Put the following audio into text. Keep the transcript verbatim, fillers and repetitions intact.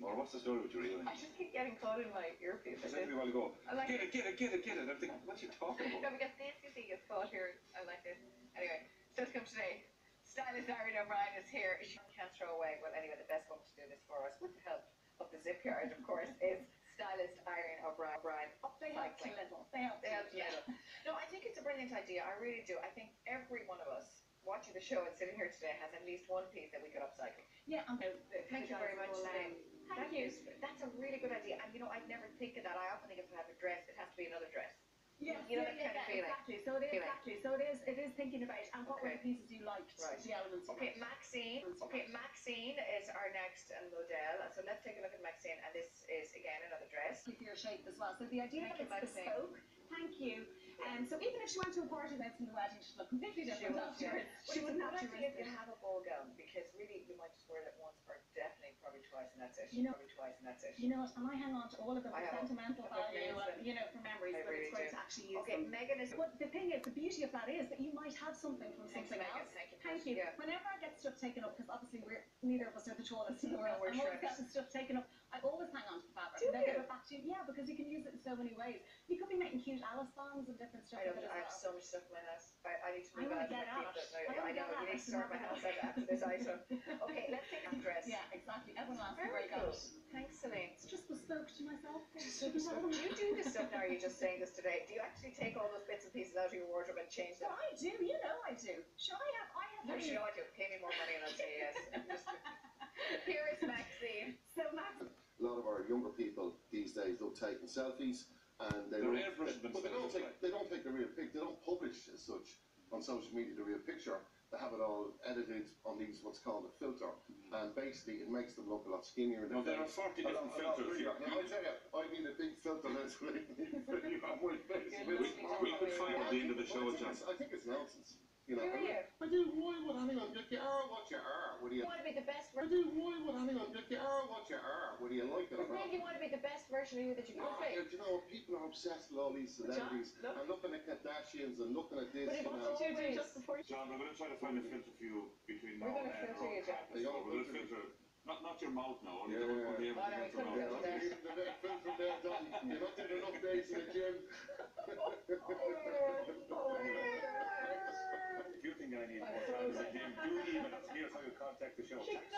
Or what's the story with your earring? I just keep getting caught in my earpiece. I said to me a while ago, like get it, get it, get it, get it. I'm thinking, what are you talking about? No, because this, you see, gets caught here. I like this. Anyway, so to come today, stylist Maura Derrane is here. She can't throw away. Well, anyway, the best one to do this for us, with the help of the zip yard, of course, is stylist Maura Derrane. Oh, they helped a little. They helped They helped a little. No, I think it's a brilliant idea. I really do. I think every one of us watching the show and sitting here today has at least one piece that we could upcycle. Yeah, I'm uh, Thank you very much, Elaine. Thank that you. Is, that's a really good idea. And you know, I'd never think of that. I often think if I have a dress, it has to be another dress. Yeah, you know yeah, that yeah, kind yeah, of feeling. Exactly. So it is feeling. exactly. So it is. It is thinking about and what okay. were the pieces you liked, right. the elements. You okay, liked. Maxine. Okay, Maxine is our next uh, model. So let's take a look at Maxine, and this is again another dress. For your shape as well. So the idea Thank that you, it's bespoke. Thank you. And um, so even if she went to a party that's in the wedding, she'd look completely different. She, after. she wouldn't have to to if you have a ball gown, because really you might just wear it once or definitely probably twice and that's it. You know, probably twice and that's it. You know what, and I hang on to all of them for sentimental value, and, you know, for memories, I but really it's great do. to actually use okay, them. Megan is... But the thing is, the beauty of that is that you might have something from Thanks, something Megan. else. Thank you. Thank you. Yeah. Whenever I get stuff taken up, because obviously we're neither of us are the tallest in the world, No, we're I'm always shredders. getting stuff taken up. I always hang on to the fabric. Do and then you? give it back to you. Yeah, because you can use it in so many ways. You could be making cute Alice songs and different stuff. I know, with it but I as have well. so much stuff in my house. I, I need to move I out. get out. I, I know, you need to start my house out after this item. Okay, let's take a dress. Yeah, exactly. Everyone asks me Very where you cool. got it. Thanks, Celine. It's just bespoke to myself. Do you do this stuff now, or are you just saying this today? Do you actually take all those bits and pieces out of your wardrobe and change them? Well, I do, you know I do. Sure, I have, I have. No, you know I do. Pay me more money and I'll say yes. Here is Maxine. So Maxine. A lot of our younger people these days love taking selfies, and they They're don't, airbrushing they, but they don't take they don't take the real pic. They don't publish as such on social media the real picture. They have it all edited on these what's called a filter, and basically it makes them look a lot skinnier. Well, there are forty different filters. Now, I tell you, I need a big filter lens for you on my face. We could find at the end of the show, John. I think it's nonsense. You know, Who are you? I do. Why would anyone get you are what you are? Would you? You want to be the best I version. do. Why would anyone get you are what you are? Whether you like it or not? Maybe you want to be the best version of you that you No, could be. you know, people are obsessed with all these celebrities John, look. and looking at Kardashians and looking at this. But it You was know. always just before you... John, we're going to try to find a filter for you between We're now gonna and filter you, John. They all We're going to filter. filter, not, not your mouth now, only Yeah, the, yeah, only yeah. everything Oh, no, else we around. couldn't You're not even the filter there done. You're not doing enough days in the gym. If you think I need more time in the gym, do email us. Here's how you contact the show.